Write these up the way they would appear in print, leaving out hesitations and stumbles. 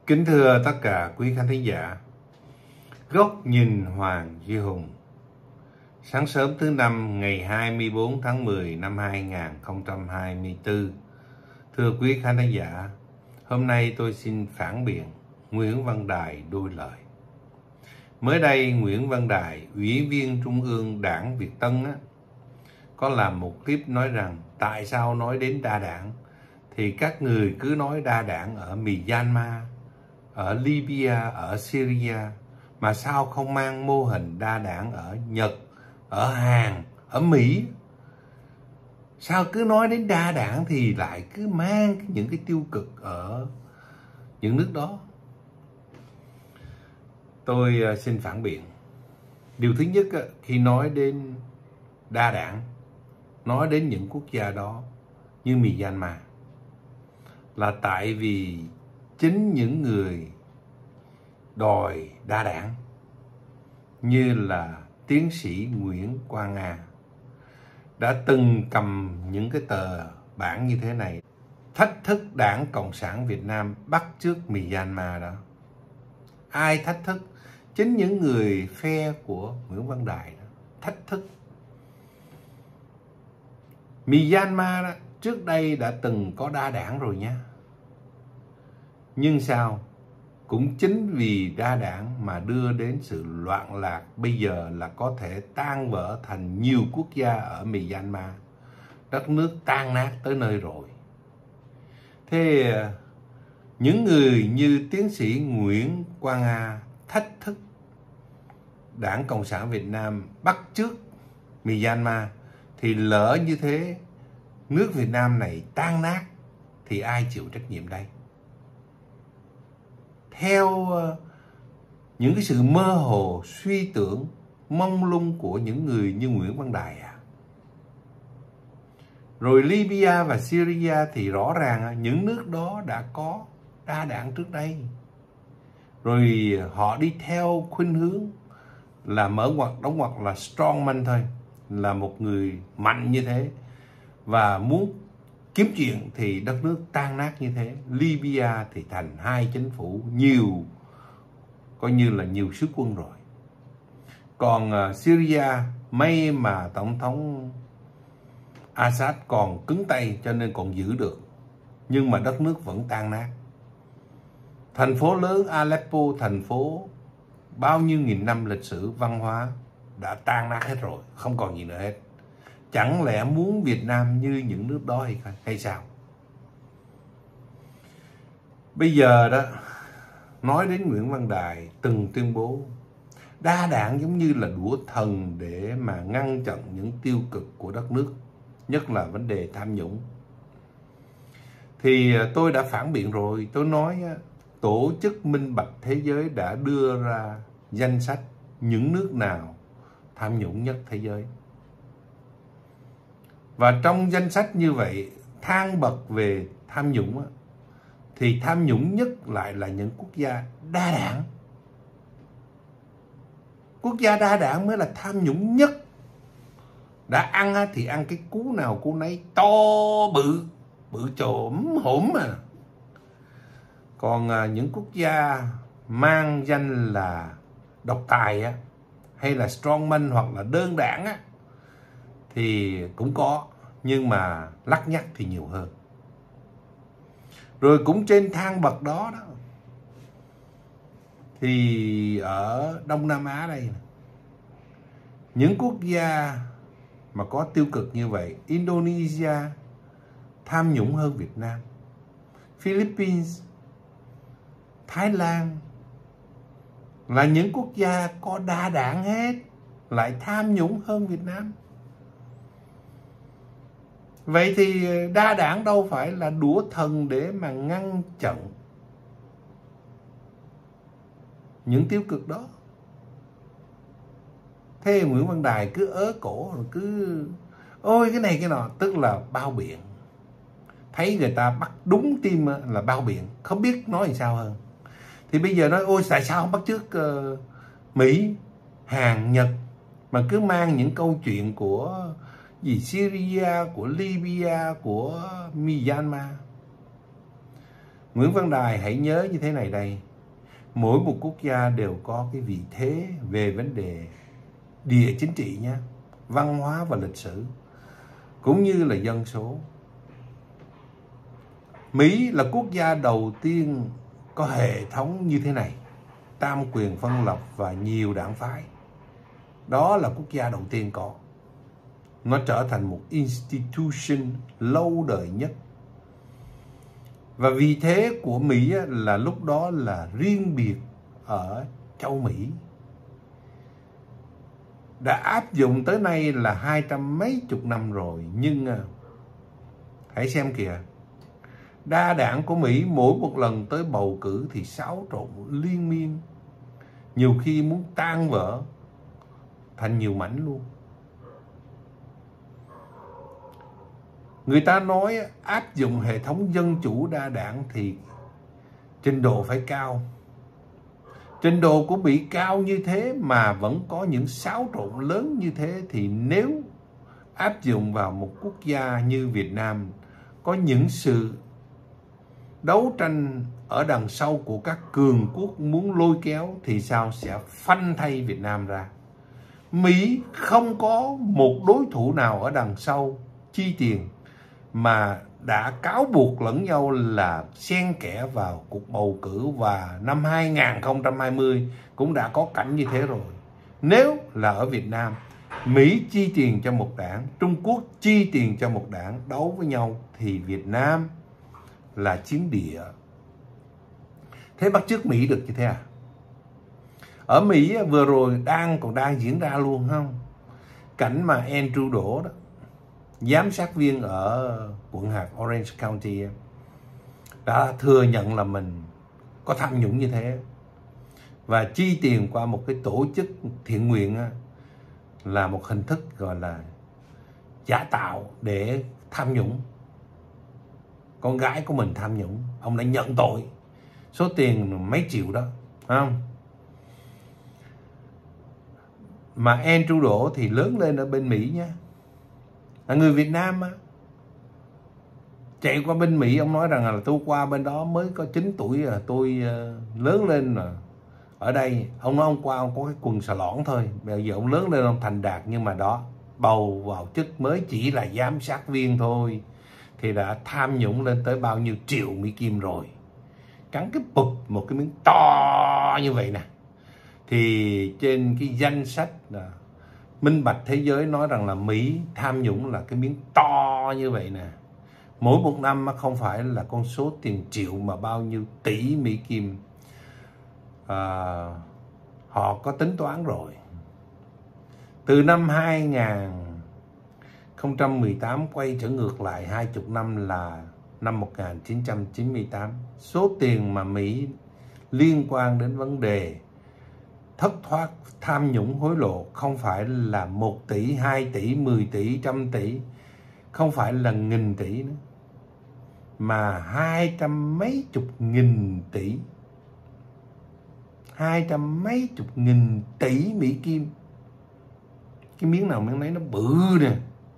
Kính thưa tất cả quý khán thính giả, Góc nhìn Hoàng Duy Hùng. Sáng sớm thứ Năm ngày 24 tháng 10 năm 2024. Thưa quý khán thính giả, hôm nay tôi xin phản biện Nguyễn Văn Đài đôi lời. Mới đây, Nguyễn Văn Đài, Ủy viên Trung ương Đảng Việt Tân có làm một clip nói rằng tại sao nói đến đa đảng thì các người cứ nói đa đảng ở Myanmar, ở Libya, ở Syria, mà sao không mang mô hình đa đảng ở Nhật, ở Hàn, ở Mỹ? Sao cứ nói đến đa đảng thì lại cứ mang những cái tiêu cực ở những nước đó? Tôi xin phản biện. Điều thứ nhất, khi nói đến đa đảng, nói đến những quốc gia đó như Myanmar, là tại vì chính những người đòi đa đảng như là tiến sĩ Nguyễn Quang Nga đã từng cầm những cái tờ bản như thế này, thách thức Đảng Cộng sản Việt Nam bắt chước Myanmar đó. Ai thách thức? Chính những người phe của Nguyễn Văn Đài đó, thách thức. Myanmar đó, trước đây đã từng có đa đảng rồi nha. Nhưng sao? Cũng chính vì đa đảng mà đưa đến sự loạn lạc, bây giờ là có thể tan vỡ thành nhiều quốc gia ở Myanmar. Đất nước tan nát tới nơi rồi. Thế những người như tiến sĩ Nguyễn Quang Nga thách thức Đảng Cộng sản Việt Nam bắt chước Myanmar, thì lỡ như thế nước Việt Nam này tan nát thì ai chịu trách nhiệm đây? Theo những cái sự mơ hồ, suy tưởng, mông lung của những người như Nguyễn Văn Đài Rồi Libya và Syria thì rõ ràng những nước đó đã có đa đảng trước đây. Rồi họ đi theo khuynh hướng là mở ngoặt đóng ngoặt là strongman thôi, là một người mạnh như thế, và muốn kiếm chuyện thì đất nước tan nát như thế. Libya thì thành hai chính phủ, nhiều, coi như là nhiều sức quân rồi. Còn Syria, may mà Tổng thống Assad còn cứng tay cho nên còn giữ được. Nhưng mà đất nước vẫn tan nát. Thành phố lớn Aleppo, thành phố bao nhiêu nghìn năm lịch sử văn hóa đã tan nát hết rồi, không còn gì nữa hết. Chẳng lẽ muốn Việt Nam như những nước đó hay sao? Bây giờ đó, nói đến Nguyễn Văn Đài từng tuyên bố đa đảng giống như là đũa thần để mà ngăn chặn những tiêu cực của đất nước, nhất là vấn đề tham nhũng. Thì tôi đã phản biện rồi, tôi nói Tổ chức Minh Bạch Thế giới đã đưa ra danh sách những nước nào tham nhũng nhất thế giới. Và trong danh sách như vậy, thang bậc về tham nhũng thì tham nhũng nhất lại là những quốc gia đa đảng. Quốc gia đa đảng mới là tham nhũng nhất. Đã ăn thì ăn cái cú nào cú nấy to bự, bự chồm hổm mà. Còn những quốc gia mang danh là độc tài hay là strongman hoặc là đơn đảng thì cũng có, nhưng mà lắt nhắt thì nhiều hơn. Rồi cũng trên thang bậc đó thì ở Đông Nam Á đây, những quốc gia mà có tiêu cực như vậy, Indonesia tham nhũng hơn Việt Nam, Philippines, Thái Lan là những quốc gia có đa đảng hết, lại tham nhũng hơn Việt Nam. Vậy thì đa đảng đâu phải là đũa thần để mà ngăn chặn những tiêu cực đó. Thế Nguyễn Văn Đài cứ ớ cổ, rồi cứ ôi cái này cái nọ, tức là bao biện. Thấy người ta bắt đúng tim là bao biện, không biết nói làm sao hơn. Thì bây giờ nói ôi tại sao không bắt chước Mỹ, Hàn, Nhật, mà cứ mang những câu chuyện của Syria, của Libya, của Myanmar. Nguyễn Văn Đài hãy nhớ như thế này đây. Mỗi một quốc gia đều có cái vị thế về vấn đề địa chính trị nhé, văn hóa và lịch sử, cũng như là dân số. Mỹ là quốc gia đầu tiên có hệ thống như thế này, tam quyền phân lập và nhiều đảng phái. Đó là quốc gia đầu tiên có. Nó trở thành một institution lâu đời nhất. Và vị thế của Mỹ là lúc đó là riêng biệt ở châu Mỹ. Đã áp dụng tới nay là 200 mấy chục năm rồi. Nhưng hãy xem kìa, đa đảng của Mỹ mỗi một lần tới bầu cử thì xáo trộn liên miên. Nhiều khi muốn tan vỡ thành nhiều mảnh luôn. Người ta nói áp dụng hệ thống dân chủ đa đảng thì trình độ phải cao. Trình độ của Mỹ cao như thế mà vẫn có những xáo trộn lớn như thế, thì nếu áp dụng vào một quốc gia như Việt Nam có những sự đấu tranh ở đằng sau của các cường quốc muốn lôi kéo thì sao sẽ phanh thay Việt Nam ra. Mỹ không có một đối thủ nào ở đằng sau chi tiền mà đã cáo buộc lẫn nhau là xen kẽ vào cuộc bầu cử, và năm 2020 cũng đã có cảnh như thế rồi. Nếu là ở Việt Nam, Mỹ chi tiền cho một đảng, Trung Quốc chi tiền cho một đảng đấu với nhau thì Việt Nam là chiến địa. Thế bắt chước Mỹ được như thế à? Ở Mỹ vừa rồi còn đang diễn ra luôn không? Cảnh mà Andrew Đỗ đó, giám sát viên ở quận hạt Orange County, đã thừa nhận là mình có tham nhũng như thế và chi tiền qua một cái tổ chức thiện nguyện là một hình thức gọi là giả tạo để tham nhũng. Con gái của mình tham nhũng, ông đã nhận tội số tiền mấy triệu đó, không? Mà Andrew Đỗ thì lớn lên ở bên Mỹ nhé, là người Việt Nam á. Chạy qua bên Mỹ, ông nói rằng là tôi qua bên đó mới có 9 tuổi tôi lớn lên rồi. Ở đây ông nói ông qua ông có cái quần xà lõn thôi, bây giờ ông lớn lên ông thành đạt. Nhưng mà đó, bầu vào chức mới chỉ là giám sát viên thôi thì đã tham nhũng lên tới bao nhiêu triệu Mỹ Kim rồi. Cắn cái bụp một cái miếng to như vậy nè. Thì trên cái danh sách minh bạch thế giới nói rằng là Mỹ tham nhũng là cái miếng to như vậy nè. Mỗi một năm không phải là con số tiền triệu mà bao nhiêu tỷ Mỹ Kim. Họ có tính toán rồi. Từ năm 2018 quay trở ngược lại 20 năm là năm 1998. Số tiền mà Mỹ liên quan đến vấn đề thất thoát, tham nhũng, hối lộ không phải là 1 tỷ, 2 tỷ, 10 tỷ, 100 tỷ, không phải là nghìn tỷ nữa, mà 200 mấy chục nghìn tỷ. 200 mấy chục nghìn tỷ Mỹ Kim. Cái miếng nào miếng nấy nó bự nè.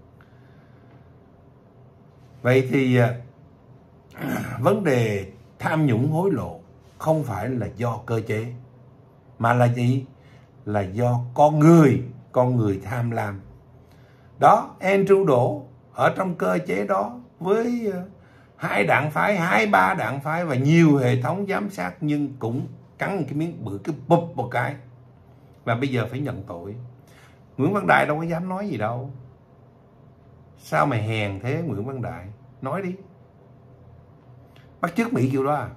Vậy thì vấn đề tham nhũng hối lộ không phải là do cơ chế, mà là gì? Là do con người tham lam. Đó, Andrew Đỗ ở trong cơ chế đó với 2 đảng phái, 2-3 đảng phái và nhiều hệ thống giám sát, nhưng cũng cắn cái miếng bự, cái bụp một cái, và bây giờ phải nhận tội. Nguyễn Văn Đài đâu có dám nói gì đâu. Sao mày hèn thế Nguyễn Văn Đài? Nói đi. Bắt chước Mỹ kiểu đó à?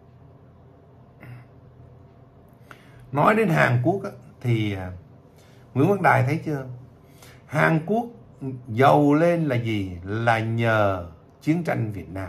Nói đến Hàn Quốc thì Nguyễn Văn Đài thấy chưa? Hàn Quốc giàu lên là gì? Là nhờ chiến tranh Việt Nam.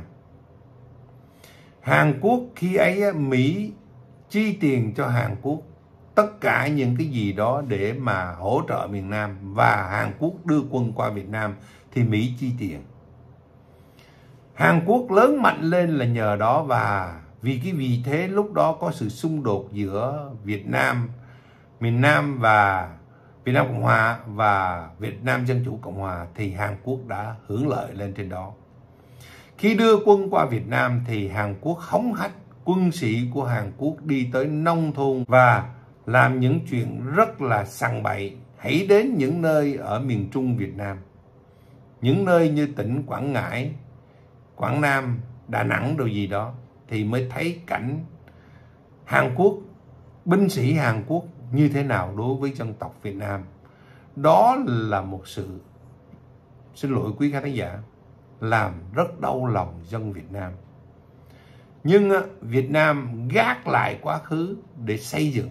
Hàn Quốc khi ấy Mỹ chi tiền cho Hàn Quốc tất cả những cái gì đó để mà hỗ trợ miền Nam, và Hàn Quốc đưa quân qua Việt Nam thì Mỹ chi tiền. Hàn Quốc lớn mạnh lên là nhờ đó, và vì cái vị thế lúc đó có sự xung đột giữa Việt Nam, miền Nam và Việt Nam Cộng Hòa và Việt Nam Dân Chủ Cộng Hòa, thì Hàn Quốc đã hưởng lợi lên trên đó. Khi đưa quân qua Việt Nam thì Hàn Quốc hống hách quân sĩ của Hàn Quốc đi tới nông thôn và làm những chuyện rất là sằng bậy. Hãy đến những nơi ở miền Trung Việt Nam, những nơi như tỉnh Quảng Ngãi, Quảng Nam, Đà Nẵng đồ gì đó, thì mới thấy cảnh Hàn Quốc, binh sĩ Hàn Quốc như thế nào đối với dân tộc Việt Nam. Đó là một sự, xin lỗi quý khán giả, làm rất đau lòng dân Việt Nam. Nhưng Việt Nam gác lại quá khứ để xây dựng.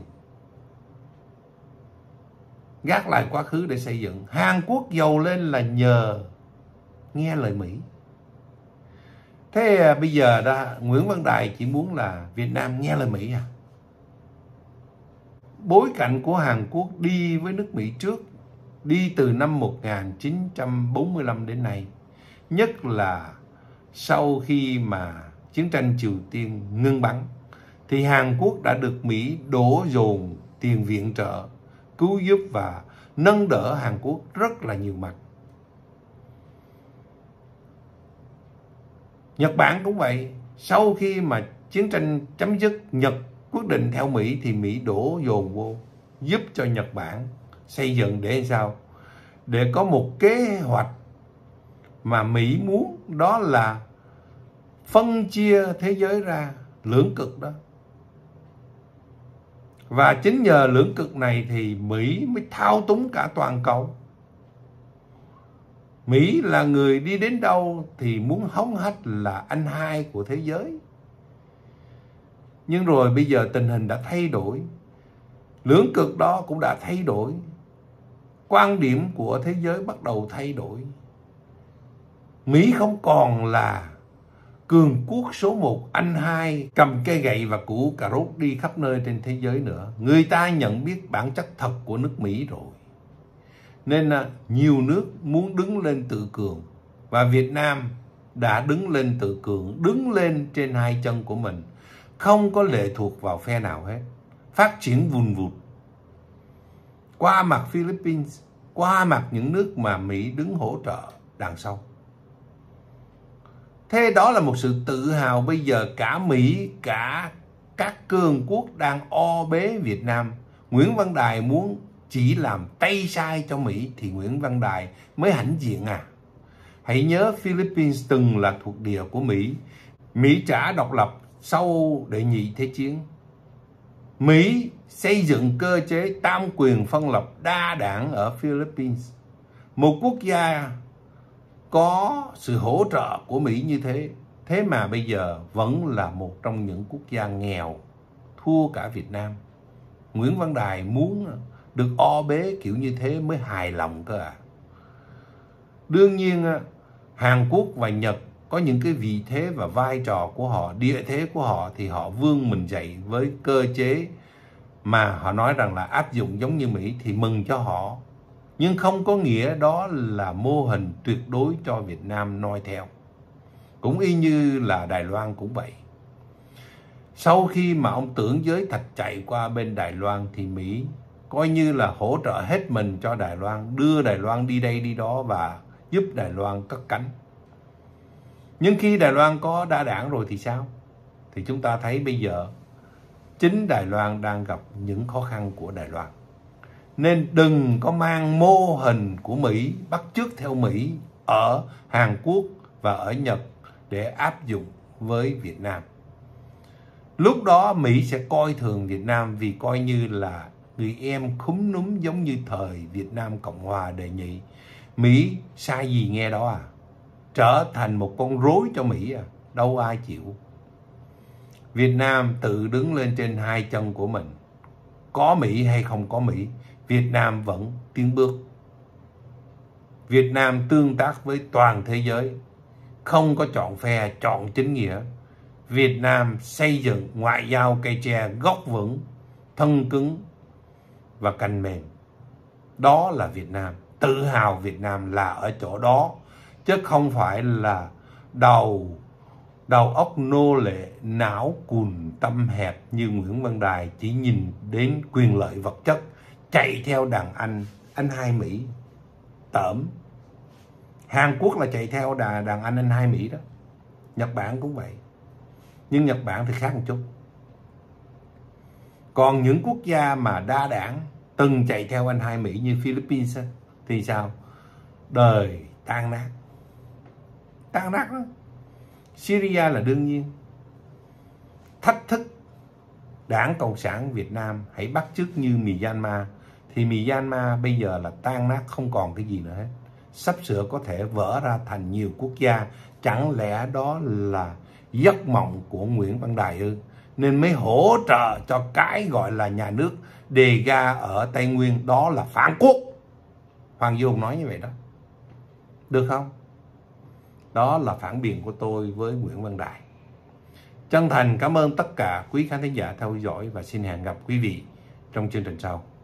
Gác lại quá khứ để xây dựng. Hàn Quốc giàu lên là nhờ nghe lời Mỹ. Thế bây giờ đó, Nguyễn Văn Đài chỉ muốn là Việt Nam nghe lời Mỹ à? Bối cảnh của Hàn Quốc đi với nước Mỹ trước, đi từ năm 1945 đến nay, nhất là sau khi mà chiến tranh Triều Tiên ngưng bắn, thì Hàn Quốc đã được Mỹ đổ dồn tiền viện trợ, cứu giúp và nâng đỡ Hàn Quốc rất là nhiều mặt. Nhật Bản cũng vậy. Sau khi mà chiến tranh chấm dứt, Nhật quyết định theo Mỹ thì Mỹ đổ dồn vô giúp cho Nhật Bản xây dựng để sao? Để có một kế hoạch mà Mỹ muốn, đó là phân chia thế giới ra lưỡng cực đó. Và chính nhờ lưỡng cực này thì Mỹ mới thao túng cả toàn cầu. Mỹ là người đi đến đâu thì muốn hống hách là anh hai của thế giới. Nhưng rồi bây giờ tình hình đã thay đổi. Lưỡng cực đó cũng đã thay đổi. Quan điểm của thế giới bắt đầu thay đổi. Mỹ không còn là cường quốc số 1, anh hai cầm cây gậy và củ cà rốt đi khắp nơi trên thế giới nữa. Người ta nhận biết bản chất thật của nước Mỹ rồi. Nên nhiều nước muốn đứng lên tự cường. Và Việt Nam đã đứng lên tự cường, đứng lên trên hai chân của mình, không có lệ thuộc vào phe nào hết, phát triển vùn vụt qua mặt Philippines, qua mặt những nước mà Mỹ đứng hỗ trợ đằng sau. Thế đó là một sự tự hào. Bây giờ cả Mỹ, cả các cường quốc đang o bế Việt Nam. Nguyễn Văn Đài muốn chỉ làm tay sai cho Mỹ thì Nguyễn Văn Đài mới hãnh diện à? Hãy nhớ Philippines từng là thuộc địa của Mỹ. Mỹ trả độc lập sau Đệ nhị Thế chiến. Mỹ xây dựng cơ chế tam quyền phân lập đa đảng ở Philippines. Một quốc gia có sự hỗ trợ của Mỹ như thế, thế mà bây giờ vẫn là một trong những quốc gia nghèo, thua cả Việt Nam. Nguyễn Văn Đài muốn được o bế kiểu như thế mới hài lòng cơ à. Đương nhiên Hàn Quốc và Nhật có những cái vị thế và vai trò của họ, địa thế của họ, thì họ vươn mình dậy với cơ chế mà họ nói rằng là áp dụng giống như Mỹ thì mừng cho họ. Nhưng không có nghĩa đó là mô hình tuyệt đối cho Việt Nam noi theo. Cũng y như là Đài Loan cũng vậy. Sau khi mà ông Tưởng Giới Thạch chạy qua bên Đài Loan thì Mỹ coi như là hỗ trợ hết mình cho Đài Loan, đưa Đài Loan đi đây đi đó và giúp Đài Loan cất cánh. Nhưng khi Đài Loan có đa đảng rồi thì sao? Thì chúng ta thấy bây giờ chính Đài Loan đang gặp những khó khăn của Đài Loan. Nên đừng có mang mô hình của Mỹ, bắt chước theo Mỹ ở Hàn Quốc và ở Nhật để áp dụng với Việt Nam. Lúc đó Mỹ sẽ coi thường Việt Nam vì coi như là người em khúm núm giống như thời Việt Nam Cộng Hòa đệ nhị. Mỹ sai gì nghe đó à? Trở thành một con rối cho Mỹ à? Đâu ai chịu. Việt Nam tự đứng lên trên hai chân của mình. Có Mỹ hay không có Mỹ, Việt Nam vẫn tiến bước. Việt Nam tương tác với toàn thế giới, không có chọn phe, chọn chính nghĩa. Việt Nam xây dựng ngoại giao cây tre gốc vững, thân cứng và cành mềm. Đó là Việt Nam. Tự hào Việt Nam là ở chỗ đó, chứ không phải là đầu óc nô lệ, não cùn, tâm hẹp như Nguyễn Văn Đài chỉ nhìn đến quyền lợi vật chất, chạy theo đàn anh hai Mỹ. Tởm. Hàn Quốc là chạy theo đàn anh hai Mỹ đó. Nhật Bản cũng vậy. Nhưng Nhật Bản thì khác một chút. Còn những quốc gia mà đa đảng từng chạy theo anh hai Mỹ như Philippines thì sao? Đời tan nát. Tan nát đó. Syria là đương nhiên. Thách thức Đảng Cộng sản Việt Nam hãy bắt chước như Myanmar. Thì Myanmar bây giờ là tan nát, không còn cái gì nữa hết. Sắp sửa có thể vỡ ra thành nhiều quốc gia. Chẳng lẽ đó là giấc mộng của Nguyễn Văn Đài ư? Nên mới hỗ trợ cho cái gọi là nhà nước đề ga ở Tây Nguyên, đó là phản quốc. Hoàng Duy Hùng nói như vậy đó. Được không? Đó là phản biện của tôi với Nguyễn Văn Đài. Chân thành cảm ơn tất cả quý khán thính giả theo dõi và xin hẹn gặp quý vị trong chương trình sau.